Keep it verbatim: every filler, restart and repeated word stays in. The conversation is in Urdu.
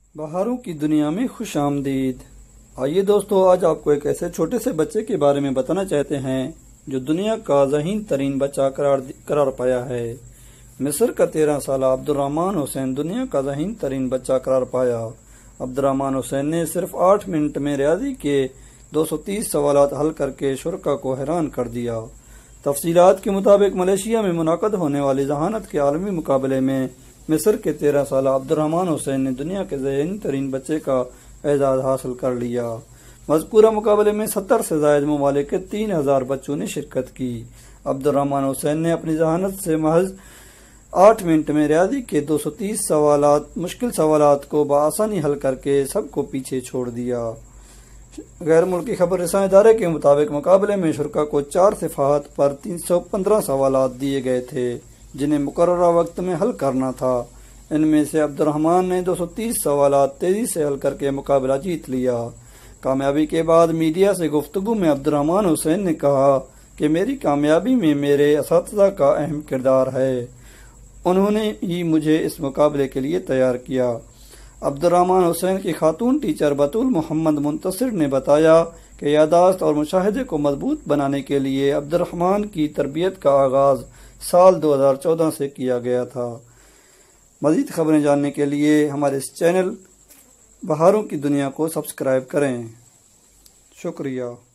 بہاروں کی دنیا میں خوش آمدید۔ آئیے دوستو، آج آپ کو ایک ایسے چھوٹے سے بچے کے بارے میں بتانا چاہتے ہیں جو دنیا کا ذہین ترین بچہ قرار قرار پایا ہے۔ مصر کا تیرہ سالہ عبد الرحمن حسین دنیا کا ذہین ترین بچہ قرار پایا۔ عبد الرحمن حسین نے صرف آٹھ منٹ میں ریاضی کے دو سو تیس سوالات حل کر کے شرکاء کو حیران کر دیا۔ تفصیلات کے مطابق ملیشیا میں منعقد ہونے والے ذہانت کے عالمی مقابلے میں مصر کے تیرہ سالہ عبد الرحمن حسین نے دنیا کے ذہین ترین بچے کا اعزاز حاصل کر لیا۔ مذکورہ مقابلے میں ستر سے زائد ممالک کے تین ہزار بچوں نے شرکت کی۔ عبد الرحمن حسین نے اپنی ذہانت سے محض آٹھ منٹ میں ریاضی کے دو سو تیس سوالات مشکل سوالات کو بآسانی حل کر کے سب کو پیچھے چھوڑ دیا۔ غیر ملکی خبر رساں ادارے کے مطابق مقابلے میں شرکاء کو چار صفحات پر تین سو پندرہ سوالات دیے گئے تھے جنہیں مقررہ وقت میں حل کرنا تھا۔ ان میں سے عبد الرحمن نے دو سو تیس سوالات تیزی سے حل کر کے مقابلہ جیت لیا۔ کامیابی کے بعد میڈیا سے گفتگو میں عبد الرحمن حسین نے کہا کہ میری کامیابی میں میرے اساتذہ کا اہم کردار ہے، انہوں نے ہی مجھے اس مقابلے کے لیے تیار کیا۔ عبد الرحمن حسین کی خاتون ٹیچر بطول محمد منتصر نے بتایا کہ یادداشت اور مشاہدے کو مضبوط بنانے کے لیے عبد الرحمن کی تربیت کا آغاز سال دو ہزار چودہ سے کیا گیا تھا۔ مزید خبریں جاننے کے لیے ہمارے اس چینل بہاروں کی دنیا کو سبسکرائب کریں۔ شکریہ۔